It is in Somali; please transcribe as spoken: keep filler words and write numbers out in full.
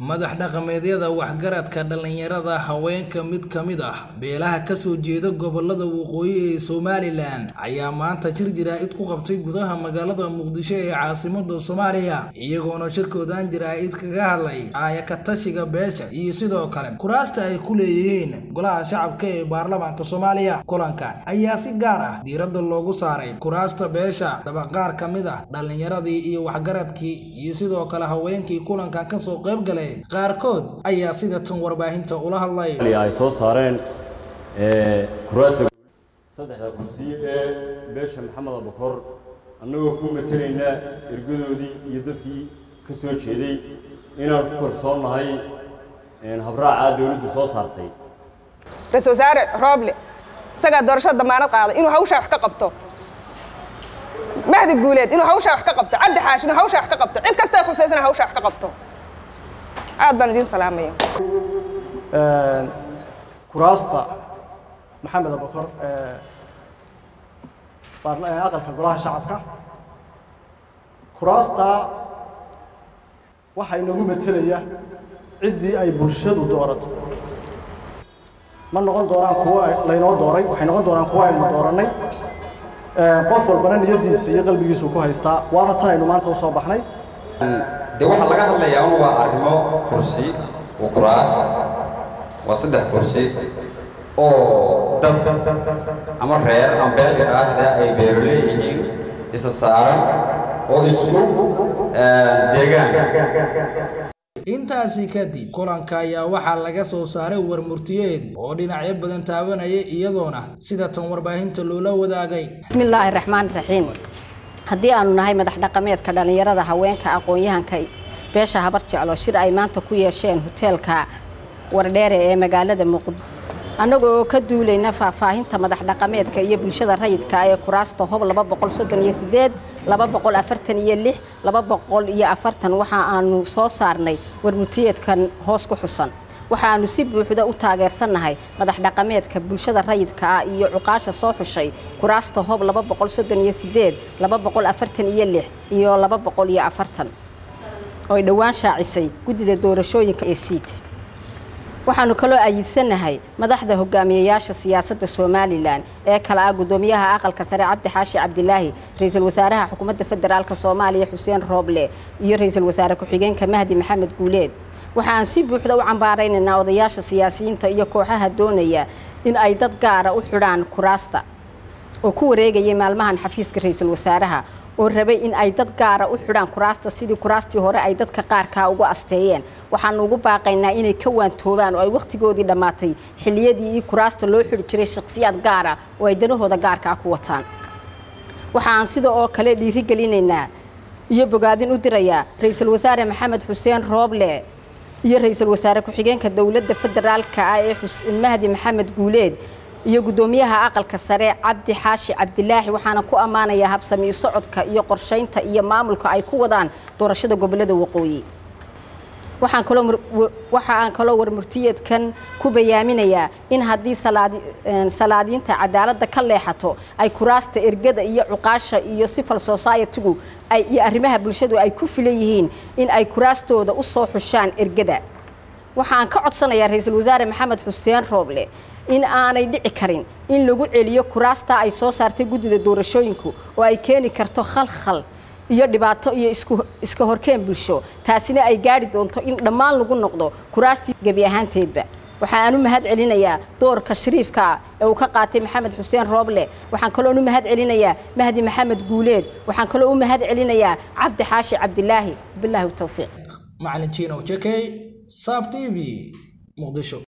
madax dhaqameedyada waxgaradka dhalinyarada haweenka mid kamid ah beelaha ka soo jeeda gobolada waqooyi ee Somaliland ayaa maanta jir jiraa'id ku qabtay gudaha magaalada Muqdisho ee caasimadda Soomaaliya iyagoona shirkoodan jiraa'id kaga hadlay ay ka tashiga beesha iyo sidoo kale kuraasta ay ku leeyihiin golaha shacabka ee baarlamaanka Soomaaliya kulankan ayaa si gaar ah diiradda loogu saaray kuraasta beesha dabaqaar kamid ah dhalinyaradii iyo waxgaradkii iyo sidoo kale haweenkii kulankan ka soo qayb galay qaarkood ayaa sida tan warbaahinta ula hadlay ay soo saareen ee kuraasta saddexda kursi ee beesha Maxamed Abukor annagoo ku matelayna ergadoodii iyo dadkii ka soo jeeday inaan ku kalsoonahay in habraaca dawladdu soo saartay ra'iisul wasaare Roble isaga doorashada damaanad qaaday inuu hawsha wax ka qabto Mahdi Guuleed inuu hawsha wax ka qabto Cabdi Xaashi inuu hawsha wax ka qabto cid kasta ku saysan hawsha wax ka qabto aad baan idin salaamaya ee kuraasta Maxamed Abukor ee baarlamaanka aqalka golaha shacabka kuraasta waxa inagu metelaya cidii ay bulshadu doorato ma noqon doonaan kuwa la inoo dooray waxay noqon doonaan kuwa aynu dooranay ee qof walbana niyadiisa iyo qalbigiisa ku haysta waana tan aynu maanta u soo baxnay de waxa laga hadlayaa waa arrimo kursi oo kuraas waa saddex kursi oo dad ama reer ama beel ah ay beerleeyihiin isa saaran oo isku deegaan intaasi kadib kulanka ayaa waxa laga soo saaray warmurtiyeed oo dhinacyo badan taabanaya iyadoona sida tan warbaahinta loola wadaagay bismillaahir rahmaanir rahiim haddii aanu nahay madax dhaqameedka dhalinyarada haweenka aqoon-yahanka beesha habar jeclo shir ay maanta ku yeesheen hoteelka wardheere ee magaalada Muqdisho annagoo ka duulayna faahfaahinta madax dhaqameedka iyo bulshada rayidka ee kuraasta hob laba boqol soddon iyo siddeed laba boqol afartan iyo lix laba boqol iyo afartan waxa aanu soo saarnay warmutiyeedkan hoos ku xusan waxa aanu si buuxda u taageersanahay madax dhaqameedka bulshada rayidka ah iyo cuqaasha soo xushay kuraasta hob laba boqol soddon iyo siddeed laba boqol afartan iyo lix iyo laba boqol iyo afartan oo ay dhawaan shaacisay gudida doorashooyinka ee siid waxaanu kaloo ayidsanahay madaxda hogaamiyayaasha siyaasadda Somaliland ee kala ah gudoomiyaha aqalka sare Cabdi Xaashi Cabdilaahi ra'iisul wasaaraha xukuumadda federaalka Soomaaliya Xuseen Roble iyo ra'iisul wasaare ku-xigeenka Mahdi Maxamed Guuleed waxaan si buuxda u cambaaraynaa odayaasha siyaasiyiinta iyo kooxaha doonaya in ay dad gaar ah u xidhaan kuraasta oo ku wareegayay maalmahan xafiiska ra'iisul wasaaraha oo rabay in ay dad gaar ah u xidhaan kuraasta sidii kuraastii hore ay dadka qaarka ugu asteeyeen waxaan ugu baaqaynaa inay ka waantoobaan oo ay waqtigoodii dhamaatay xiliyadii kuraasta loo xidhi jiray shakhsiyaad gaar ah oo ay danahooda gaarka ah ku wataan waxaan sidoo oo kale dhiiri gelinaynaa iyo bogaadin u dirayaa ra'iisul wasaare Maxamed Xuseen Roble iyo ra'iisul wasaare ku-xigeenka dawladda federaalka ah ee Mahdi Maxamed Guuleed iyo gudoomiyaha aqalka sare Cabdi Xaashi Cabdilaahi waxaana ku amaanayaa habsami socodka iyo qorsheynta iyo maamulka ay ku wadaan doorashada gobolada waqooyi waxaan kaloo waxaan kaloo warmurtiyeedkan ku bayaaminayaa in haddii salaadiinta cadaaladda ka leexato ay kuraasta ergada iyo cuqaasha iyo civil society-gu ay iyo arrimaha bulshadu ay ku filan yihiin in ay kuraastooda u soo xushaan ergada waxaan ka codsanayaa ra'iisul wasaare Maxamed Xuseen Roble in aanay dhici karin in lagu celiyo kuraasta ay soo saartay gudida doorashooyinku oo ay keeni karto khalkhal iyo dhibaato iyo isku iska horkeen bulsho taasina ay gaari doonto in dhammaan lagu noqdo kuraastii gabi ahaanteedba waxaan u mahad celinayaa doorka shariifka ee uu ka qaatay Maxamed Xuseen Roble waxaan kaloo u mahad celinayaa Mahdi Maxamed Guuleed waxaan kaloo u mahad celinayaa Cabdi Xaashi Cabdilaahi billahi tawfiiq macallin Chino J K Sab T V Muqdisho.